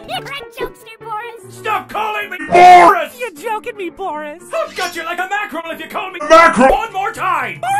You're a jokester, Boris. Stop calling me Boris! You're joking me, Boris. I'll gut you like a mackerel if you call me mackerel one more time!